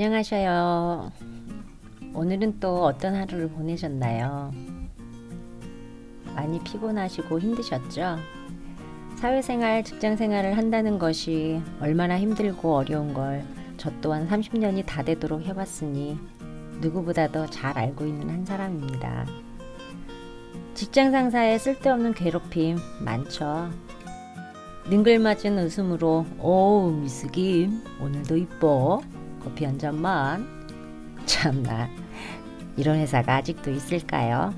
안녕하셔요. 오늘은 또 어떤 하루를 보내셨나요? 많이 피곤하시고 힘드셨죠? 사회생활, 직장생활을 한다는 것이 얼마나 힘들고 어려운 걸 저 또한 30년이 다 되도록 해왔으니 누구보다도 잘 알고 있는 한 사람입니다. 직장 상사의 쓸데없는 괴롭힘 많죠. 능글맞은 웃음으로 오 미스김 오늘도 이뻐 커피 한 잔만. 참나, 이런 회사가 아직도 있을까요?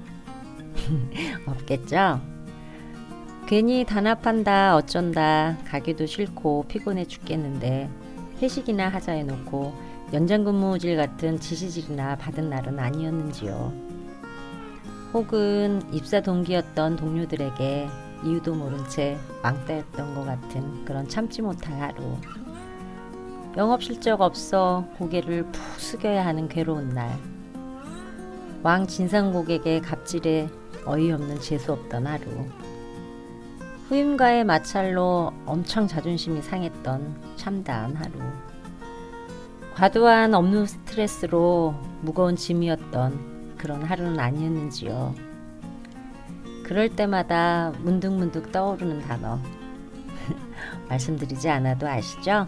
없겠죠? 괜히 단합한다 어쩐다 가기도 싫고 피곤해 죽겠는데 회식이나 하자 해놓고 연장근무질 같은 지시질이나 받은 날은 아니었는지요. 혹은 입사 동기였던 동료들에게 이유도 모른 채 왕따였던 것 같은 그런 참지 못할 하루. 영업 실적 없어 고개를 푹 숙여야 하는 괴로운 날. 왕 진상 고객의 갑질에 어이없는 재수없던 하루. 후임과의 마찰로 엄청 자존심이 상했던 참다한 하루. 과도한 업무 스트레스로 무거운 짐이었던 그런 하루는 아니었는지요. 그럴 때마다 문득문득 떠오르는 단어 말씀드리지 않아도 아시죠?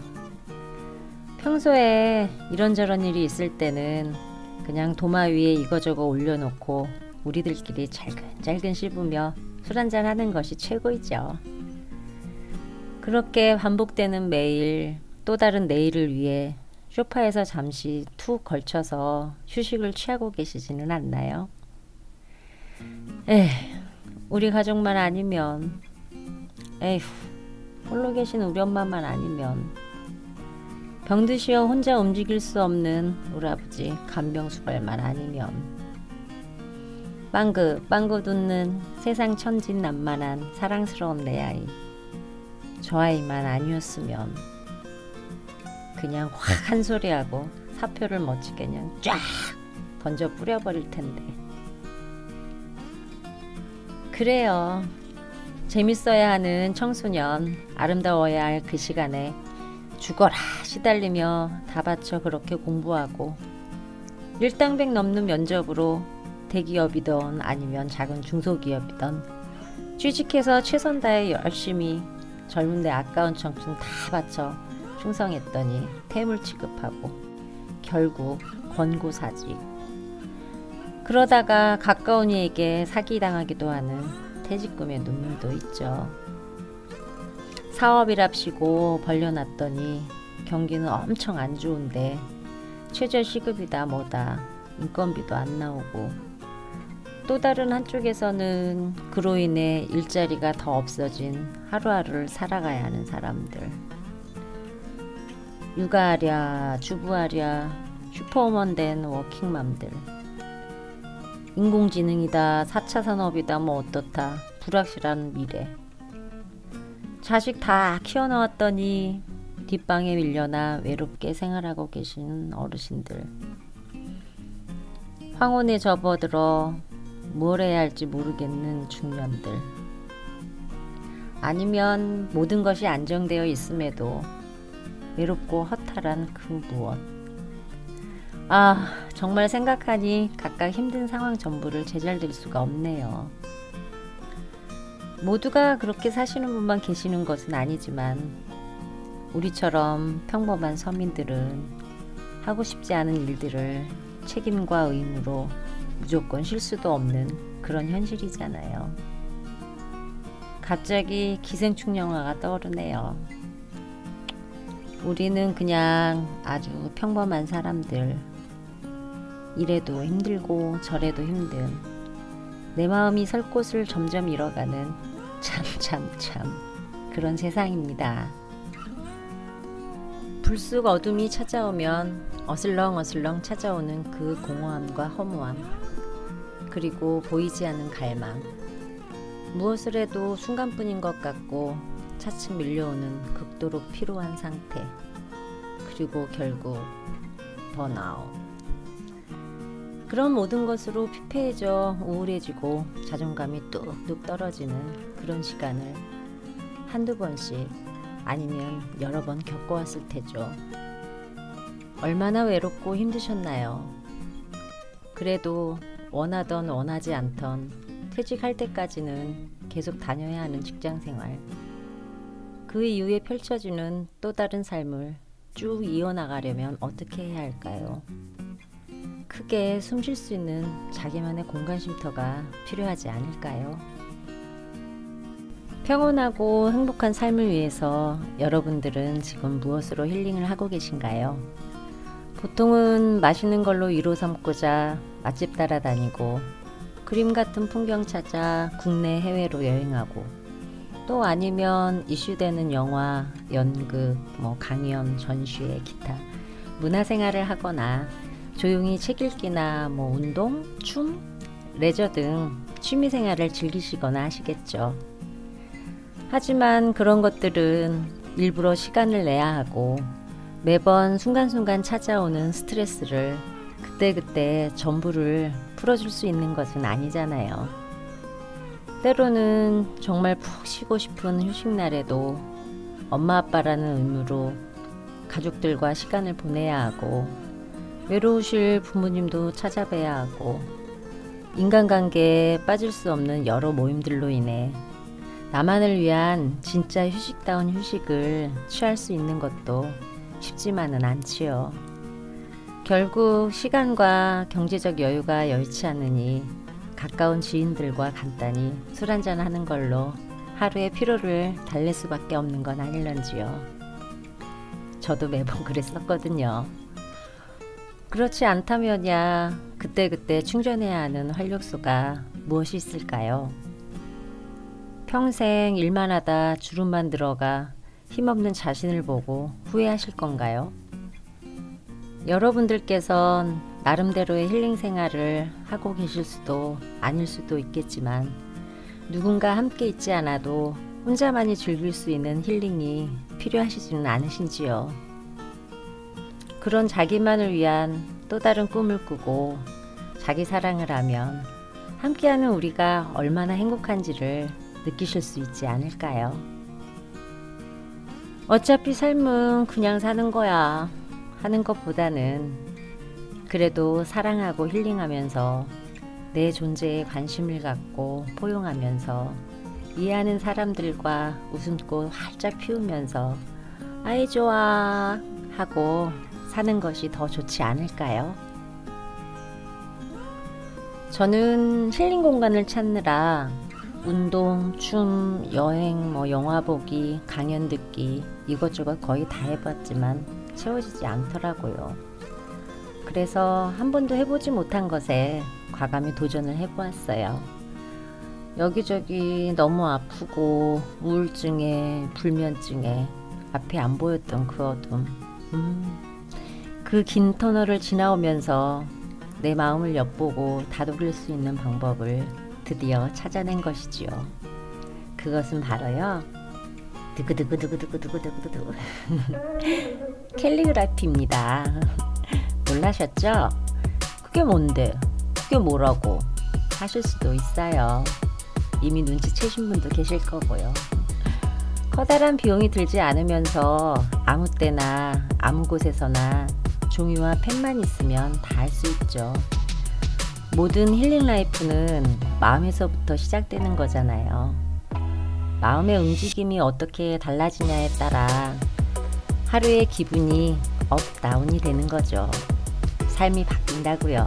평소에 이런저런 일이 있을 때는 그냥 도마 위에 이거저거 올려놓고 우리들끼리 잘근잘근 씹으며 술 한잔 하는 것이 최고이죠. 그렇게 반복되는 매일, 또 다른 내일을 위해 소파에서 잠시 툭 걸쳐서 휴식을 취하고 계시지는 않나요? 우리 가족만 아니면, 에휴, 홀로 계신 우리 엄마만 아니면, 병드시어 혼자 움직일 수 없는 우리 아버지 간병수발만 아니면, 빵긋 웃는 세상 천진난만한 사랑스러운 내 아이, 저 아이만 아니었으면 그냥 확 한 소리하고 사표를 멋지게 그냥 쫙 던져 뿌려버릴 텐데. 그래요. 재밌어야 하는 청소년, 아름다워야 할 그 시간에 죽어라 시달리며 다 바쳐 그렇게 공부하고 일당백 넘는 면접으로 대기업이든 아니면 작은 중소기업이든 취직해서 최선 다해 열심히 젊은데 아까운 청춘 다 바쳐 충성했더니 퇴물 취급하고 결국 권고사직. 그러다가 가까운 이에게 사기당하기도 하는 퇴직금의 눈물도 있죠. 사업이랍시고 벌려놨더니 경기는 엄청 안 좋은데 최저시급이다 뭐다 인건비도 안 나오고 또 다른 한쪽에서는 그로 인해 일자리가 더 없어진 하루하루를 살아가야 하는 사람들. 육아하랴 주부하랴 슈퍼우먼 된 워킹맘들. 인공지능이다 4차 산업이다 뭐 어떻다 불확실한 미래. 자식 다 키워놓았더니 뒷방에 밀려나 외롭게 생활하고 계신 어르신들. 황혼에 접어들어 뭘 해야 할지 모르겠는 중년들. 아니면 모든 것이 안정되어 있음에도 외롭고 허탈한 그 무엇. 정말 생각하니 각각 힘든 상황 전부를 제잘될 수가 없네요. 모두가 그렇게 사시는 분만 계시는 것은 아니지만 우리처럼 평범한 서민들은 하고 싶지 않은 일들을 책임과 의무로 무조건 실수도 없는 그런 현실이잖아요. 갑자기 기생충 영화가 떠오르네요. 우리는 그냥 아주 평범한 사람들. 이래도 힘들고 저래도 힘든 내 마음이 설 곳을 점점 잃어가는 참 그런 세상입니다. 불쑥 어둠이 찾아오면 어슬렁어슬렁 찾아오는 그 공허함과 허무함, 그리고 보이지 않는 갈망. 무엇을 해도 순간뿐인 것 같고 차츰 밀려오는 극도로 피로한 상태. 그리고 결국 번아웃. 그런 모든 것으로 피폐해져 우울해지고 자존감이 뚝뚝 떨어지는 그런 시간을 한두 번씩 아니면 여러 번 겪어왔을 테죠. 얼마나 외롭고 힘드셨나요? 그래도 원하던 원하지 않던 퇴직할 때까지는 계속 다녀야 하는 직장생활. 그 이후에 펼쳐지는 또 다른 삶을 쭉 이어나가려면 어떻게 해야 할까요? 크게 숨 쉴 수 있는 자기만의 공간 쉼터가 필요하지 않을까요? 평온하고 행복한 삶을 위해서 여러분들은 지금 무엇으로 힐링을 하고 계신가요? 보통은 맛있는 걸로 위로 삼고자 맛집 따라다니고 그림 같은 풍경 찾아 국내 해외로 여행하고 또 아니면 이슈되는 영화, 연극, 강연, 전시회, 기타 문화생활을 하거나 조용히 책 읽기나 운동, 춤, 레저 등 취미생활을 즐기시거나 하시겠죠. 하지만 그런 것들은 일부러 시간을 내야 하고 매번 순간순간 찾아오는 스트레스를 그때그때 전부를 풀어줄 수 있는 것은 아니잖아요. 때로는 정말 푹 쉬고 싶은 휴식날에도 엄마 아빠라는 의무로 가족들과 시간을 보내야 하고 외로우실 부모님도 찾아뵈야 하고 인간관계에 빠질 수 없는 여러 모임들로 인해 나만을 위한 진짜 휴식다운 휴식을 취할 수 있는 것도 쉽지만은 않지요. 결국 시간과 경제적 여유가 여의치 않으니 가까운 지인들과 간단히 술 한잔 하는 걸로 하루의 피로를 달랠 수밖에 없는 건 아닐런지요. 저도 매번 그랬었거든요. 그렇지 않다면야 그때그때 충전해야 하는 활력소가 무엇이 있을까요? 평생 일만 하다 주름만 들어가 힘없는 자신을 보고 후회하실 건가요? 여러분들께선 나름대로의 힐링 생활을 하고 계실 수도 아닐 수도 있겠지만 누군가 함께 있지 않아도 혼자만이 즐길 수 있는 힐링이 필요하시지는 않으신지요? 그런 자기만을 위한 또 다른 꿈을 꾸고 자기 사랑을 하면 함께하는 우리가 얼마나 행복한지를 느끼실 수 있지 않을까요? 어차피 삶은 그냥 사는 거야 하는 것보다는 그래도 사랑하고 힐링하면서 내 존재에 관심을 갖고 포용하면서 이해하는 사람들과 웃음꽃 활짝 피우면서 아이 좋아 하고 사는 것이 더 좋지 않을까요? 저는 힐링 공간을 찾느라 운동, 춤, 여행, 영화 보기, 강연 듣기 이것저것 거의 다 해봤지만 채워지지 않더라고요. 그래서 한 번도 해보지 못한 것에 과감히 도전을 해보았어요. 여기저기 너무 아프고 우울증에 불면증에 앞에 안 보였던 그 어둠, 그 긴 터널을 지나오면서 내 마음을 엿보고 다독일 수 있는 방법을 드디어 찾아낸 것이지요. 그것은 바로요 두구두구두구두구두구두구 캘리그라피입니다. 놀라셨죠? 그게 뭔데? 그게 뭐라고 하실 수도 있어요. 이미 눈치채신 분도 계실 거고요. 커다란 비용이 들지 않으면서 아무 때나 아무 곳에서나 종이와 펜만 있으면 다 할 수 있죠. 모든 힐링 라이프는 마음에서부터 시작되는 거잖아요. 마음의 움직임이 어떻게 달라지냐에 따라 하루의 기분이 업, 다운이 되는 거죠. 삶이 바뀐다고요.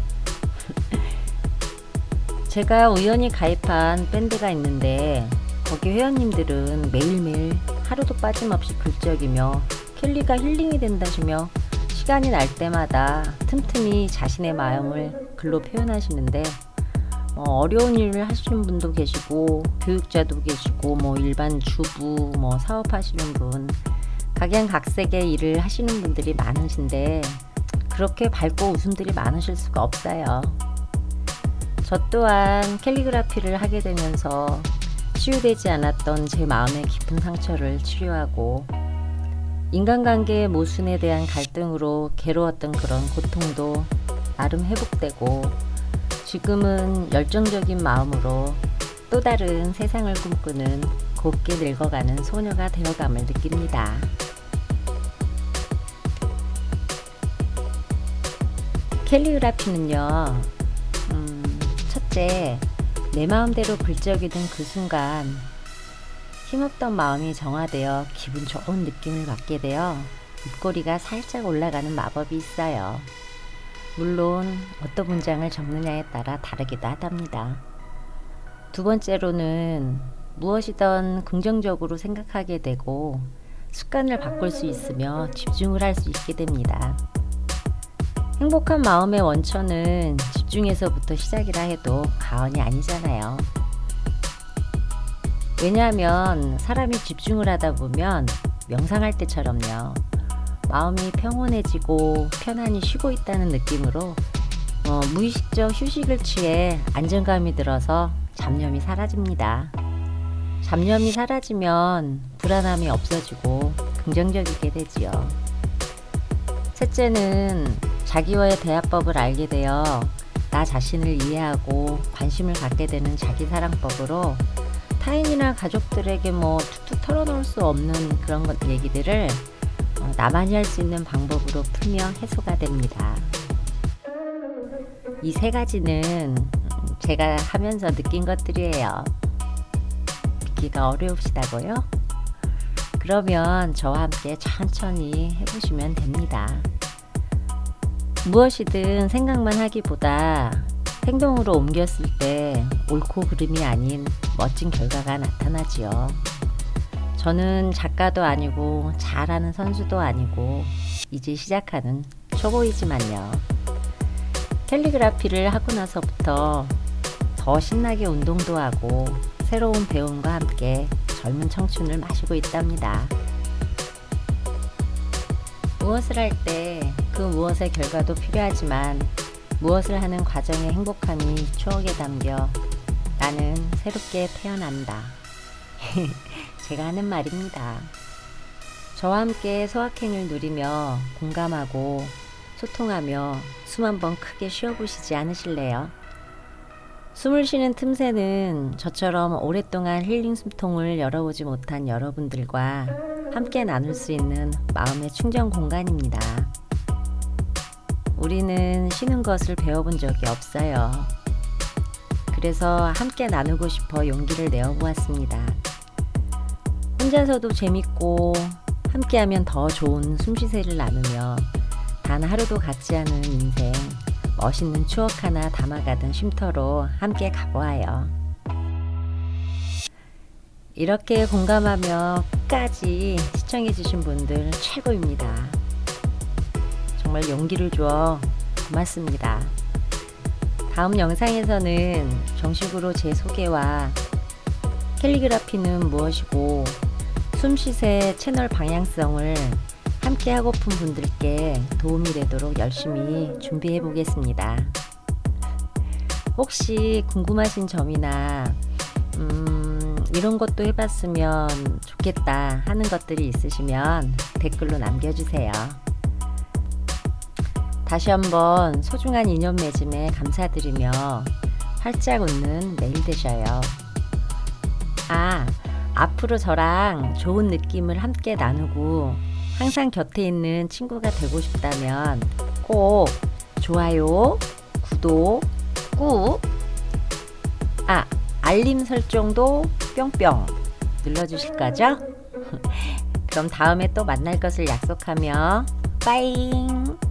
제가 우연히 가입한 밴드가 있는데 거기 회원님들은 매일매일 하루도 빠짐없이 글적이며 켈리가 힐링이 된다시며 시간이 날 때마다 틈틈이 자신의 마음을 글로 표현하시는데 어려운 일을 하시는 분도 계시고 교육자도 계시고 일반 주부 사업하시는 분 각양각색의 일을 하시는 분들이 많으신데 그렇게 밝고 웃음들이 많으실 수가 없어요. 저 또한 캘리그라피를 하게 되면서 치유되지 않았던 제 마음의 깊은 상처를 치료하고 인간관계의 모순에 대한 갈등으로 괴로웠던 그런 고통도 나름 회복되고 지금은 열정적인 마음으로 또 다른 세상을 꿈꾸는 곱게 늙어가는 소녀가 되어감을 느낍니다. 캘리그라피는요, 첫째, 내 마음대로 글적이던 그 순간 힘없던 마음이 정화되어 기분 좋은 느낌을 받게 되어 입꼬리가 살짝 올라가는 마법이 있어요. 물론 어떤 문장을 적느냐에 따라 다르기도 하답니다. 두 번째로는 무엇이든 긍정적으로 생각하게 되고 습관을 바꿀 수 있으며 집중을 할 수 있게 됩니다. 행복한 마음의 원천은 집중에서부터 시작이라 해도 과언이 아니잖아요. 왜냐하면 사람이 집중을 하다 보면 명상할 때처럼요, 마음이 평온해지고 편안히 쉬고 있다는 느낌으로 무의식적 휴식을 취해 안정감이 들어서 잡념이 사라집니다. 잡념이 사라지면 불안함이 없어지고 긍정적이게 되지요. 셋째는 자기와의 대화법을 알게 되어 나 자신을 이해하고 관심을 갖게 되는 자기사랑법으로 타인이나 가족들에게 툭툭 털어놓을 수 없는 그런 얘기들을 나만이 할 수 있는 방법으로 풀며 해소가 됩니다. 이 세 가지는 제가 하면서 느낀 것들이에요. 믿기가 어려우시다고요? 그러면 저와 함께 천천히 해보시면 됩니다. 무엇이든 생각만 하기보다 행동으로 옮겼을 때 옳고 그름이 아닌 멋진 결과가 나타나지요. 저는 작가도 아니고 잘하는 선수도 아니고 이제 시작하는 초보이지만요. 캘리그라피를 하고 나서부터 더 신나게 운동도 하고 새로운 배움과 함께 젊은 청춘을 마시고 있답니다. 무엇을 할 때 그 무엇의 결과도 필요하지만 무엇을 하는 과정의 행복함이 추억에 담겨 나는 새롭게 태어난다. 제가 하는 말입니다. 저와 함께 소확행을 누리며 공감하고 소통하며 숨 한번 크게 쉬어보시지 않으실래요? 숨을 쉬는 틈새는 저처럼 오랫동안 힐링 숨통을 열어보지 못한 여러분들과 함께 나눌 수 있는 마음의 충전 공간입니다. 우리는 쉬는 것을 배워본 적이 없어요. 그래서 함께 나누고 싶어 용기를 내어보았습니다. 혼자서도 재밌고 함께하면 더 좋은 숨쉬새를 나누며 단 하루도 같지 않은 인생, 멋있는 추억 하나 담아가던 쉼터로 함께 가보아요. 이렇게 공감하며 끝까지 시청해주신 분들 최고입니다. 정말 용기를 주어 고맙습니다. 다음 영상에서는 정식으로 제 소개와 캘리그라피는 무엇이고 숨쉬새 채널 방향성을 함께 하고픈 분들께 도움이 되도록 열심히 준비해 보겠습니다. 혹시 궁금하신 점이나 이런 것도 해봤으면 좋겠다 하는 것들이 있으시면 댓글로 남겨주세요. 다시 한번 소중한 인연 맺음에 감사드리며 활짝 웃는 내일 되셔요. 앞으로 저랑 좋은 느낌을 함께 나누고 항상 곁에 있는 친구가 되고 싶다면 꼭 좋아요, 구독 꾹, 알림 설정도 뿅뿅 눌러주실 거죠? 그럼 다음에 또 만날 것을 약속하며 빠잉!